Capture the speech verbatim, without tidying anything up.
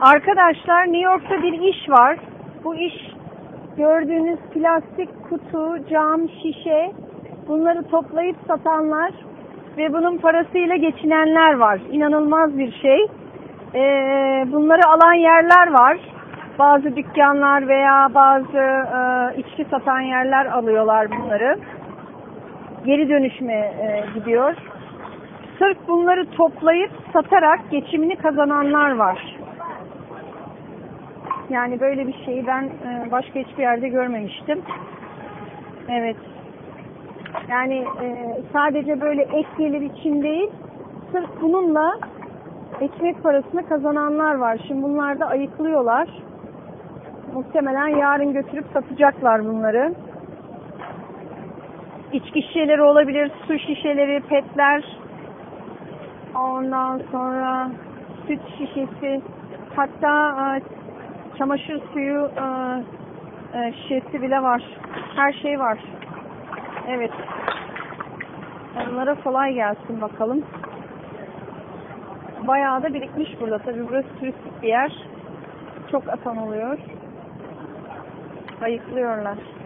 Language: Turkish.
Arkadaşlar, New York'ta bir iş var. Bu iş gördüğünüz plastik kutu, cam, şişe, bunları toplayıp satanlar ve bunun parasıyla geçinenler var. İnanılmaz bir şey. Ee, bunları alan yerler var. Bazı dükkanlar veya bazı e, içki satan yerler alıyorlar bunları. Geri dönüşüme e, gidiyor. Sırf bunları toplayıp satarak geçimini kazananlar var. Yani böyle bir şeyi ben e, başka hiçbir yerde görmemiştim. Evet. Yani e, sadece böyle ek gelir için değil, sırf bununla ekmek parasını kazananlar var. Şimdi bunlar da ayıklıyorlar. Muhtemelen yarın götürüp satacaklar bunları. İçki şişeleri olabilir, su şişeleri, petler. Ondan sonra süt şişesi, hatta e, çamaşır suyu e, e, şişesi bile var. Her şey var. Evet. Onlara kolay gelsin bakalım. Bayağı da birikmiş burada. Tabii burası turistik bir yer. Çok atan oluyor. Ayıklıyorlar.